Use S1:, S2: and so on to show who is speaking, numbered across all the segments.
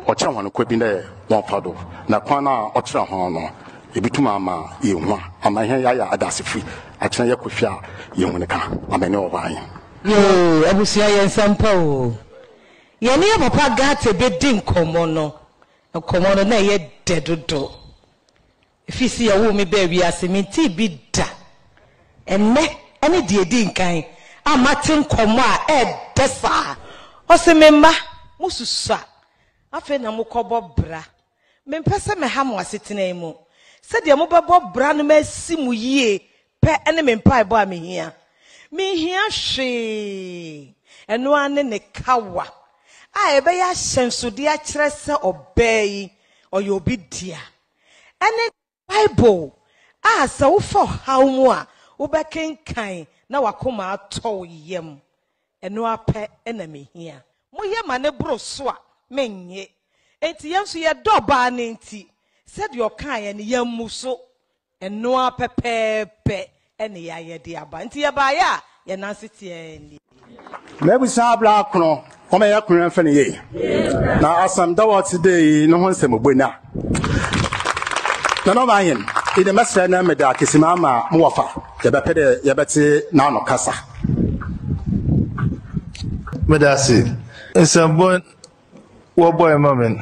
S1: ɔkyerɛ hɔn kɔ bi na wɔn fa do na kwan na ɔkyerɛ hɔn no ebituma ama yɛhu ama hɛn yɛ adasefiri akyerɛ yɛ kɔhwɛ a yɛhu ne ka amene wɔ hɔ
S2: yo abusua yɛn sampa o yɛne yɛ papa Ghartey bedi nkɔmmɔ no na ɛyɛ dedodo if si ya wo me ba wi ase me ti bi da enne ene die di nkan amate nkɔmmɔ a desa ose me mma mususa afa na mukɔbɔ bra me mpese me ha mo asetena mu se de mo bɛbɔ bra no masi mu yie pɛ ene me mpa ɛbɔ a me hia hwe eno ane ne kawa a ebe ya hyensode a kyerɛ sɛ ɔbaa yi ɔyɛ obi dia ene Bible sɛ wofɔ haw mu a wobɛkenkan na wakoma atɔ yam eno apɛ ena mehia moyɛ ma ne bro so a menye enti yɛnso yɛ dɔba ne enti sɛ de ɔka yɛ ne yammu so eno apɛpɛpɛ ene ya yɛ de aba enti yɛ ba ya yɛ nanse tie ni
S1: mebu sa bla kono koma ya kunran fa ne ye na asam da what today no ho nsɛm ogbona na no ban yin ide mesra na meda kesima ma mo wafa yɛbɛpɛ de yɛbɛte na no kasa
S3: medasi nsɛmbɔ wo boy mamen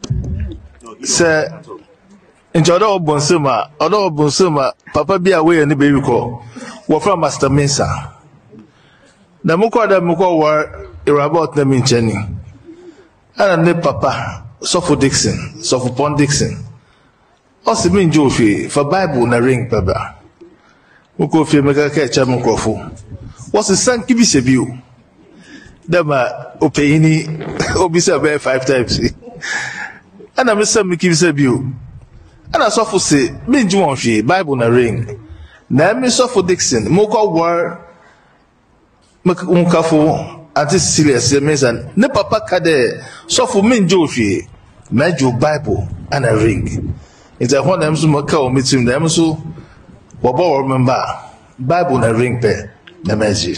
S3: sɛ njodo obonsema papa bi a we ne baby ko wo from master mensa na muko war about na mincheni ana ne papa Sofo Dixon Sofo Pon Dixon osi min jofi for Bible na ring baba muko fi meka ka cha mukrofo wasi sanki bi sebiu dama opeyini obisa be 5 times ana mesam ki sebiu ana Sofo se min ju won fi Bible na ring na mi Sofo Dixon muko war mukafo ati serious mesan ne papa kade Sofo min jofi mejo Bible and a ring it's a one them so maka o meeting them so wobo remember Bible na ring pe na meji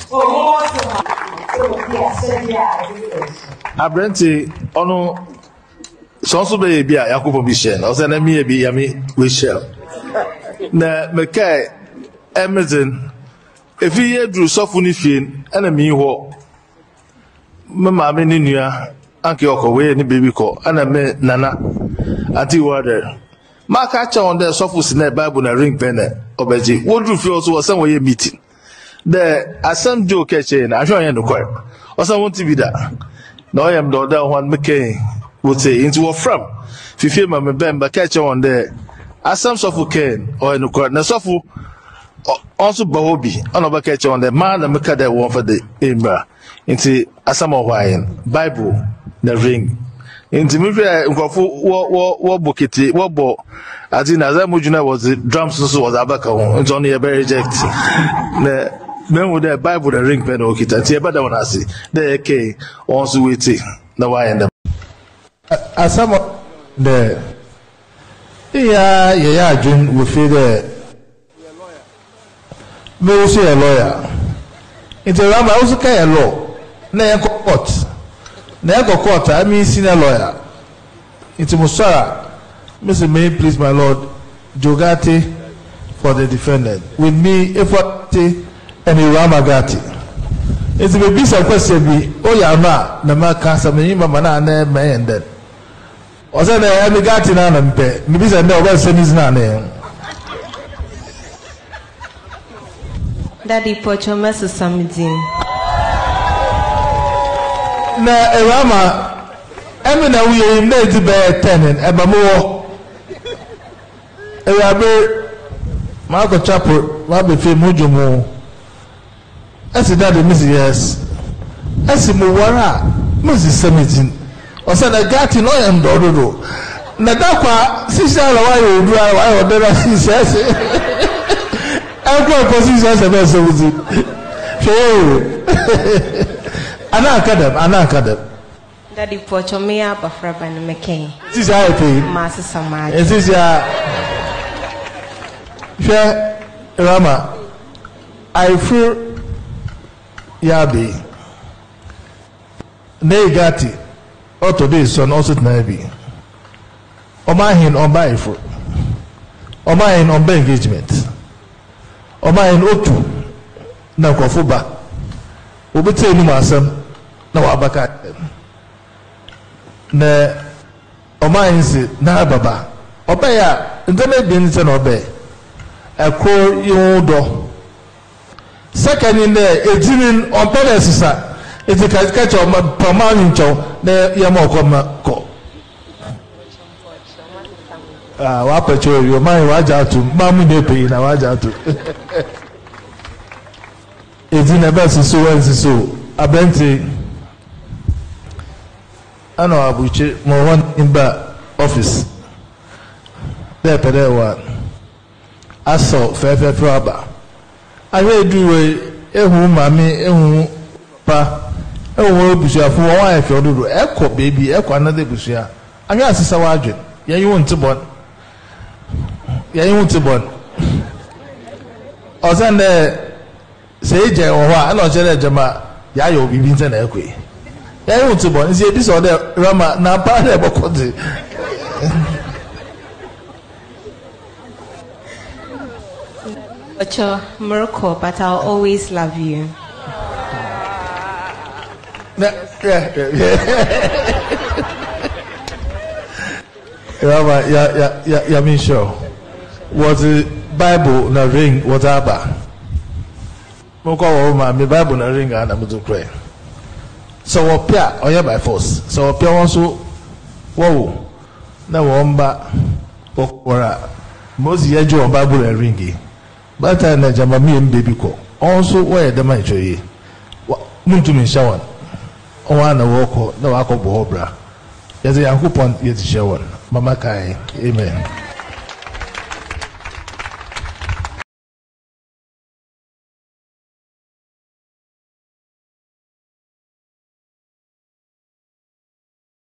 S3: abrenti ono so be bia yakobo bi share o se na mi bi ya mi we share na mekai Amazon if you drew Sofo ni fin ana mi ho mama me ni nua anke okowe ni baby ko ana me nana ati water maka cha on there Sofo sine Bible na ring pen obeji wodru fi also was some way meeting the asam joke chain ahwe yen no kwar osan won tv da na oyam do da one make would say into what from fifi ma me bemba catch on there asam Sofo ken o no kwar na Sofo also bahobi ono ba catch on there man na make that one for the emra into asam ohwayen Bible na ring into me nkofo wo bokete wo bo ati na za mojuna was the drums so was abaka won into on e be reject na men with the Bible the ring pen okita ti e bada won ase the ek also wait na why and
S4: asam the yeah June we feel the me also a lawyer into Rama also kai a law na yan court na yan court I mean senior lawyer into Musara Mr. May please my lord Ghartey for the defendant with me Efforty and Rama Ghartey it's a be some question be oh ya na maka some mama na na me and then o say na me Ghartey na na mpe me be say na o ba say ni na na
S5: Daddy Pocho Mess Samidin.
S4: Na Rama, Emina we made the bear tenant, Ebamo. Erabe Marco Chapel, Rabbi Mujumo. As a daddy, Mrs. Yes. As a Muwara, Mrs. Samidin. Or said a Ghartey no and Dodo. Nadapa, sister, why you do I order as he says. I'm going to position as a vessel with you. Anakadam.
S5: Daddy Pocho me up a frab and McCain.
S4: This is how I pay.
S5: Master Samaj.
S4: This is Rama. I feel Yabi. Nay Ghartey. today son also tonight. Omahin on buy for Omahin on engagement. Omahin otu na kofuba. Obete ni masam na wabaka. Na Omahin si na baba. Obaya ndeme bi nse na obay. Ekro yodo. Second in there, edinin on pedesisa. It's a catch of my permanent chow. Ne yamokoma ko. Wapacho, your mind waja to Mammy Nepe in a waja to. It's in a best so and so. Abenti. I know Abuche, more one in the office. There, per one. I saw fair rubber. I will do a mammy, pa. Oh, Bushia for a wife, or do echo baby, echo another Bushia. I got a sister. Yeah, you want to born. Yeah, you want to born. Or send the sage or what? I don't tell Jama. Yeah, you'll be Vincent Equi. Yeah, you want to born. See, this or the Rama, now part of the
S5: Ocho, Morocco, but I'll always love you.
S4: Yeah, me sure. Was the Bible na ring whatever? Moko woman, me Bible na ring and I'm to pray. So wapia oya by force. So wapia also wow. Na womba okora. Mozi yejo Bible na ringi. But I na jama me baby ko. Also where the man choye. Muntu me shawan. Owana woko na wako bohobra. Yaze yankupon yeti shawan. Mama kai. Amen.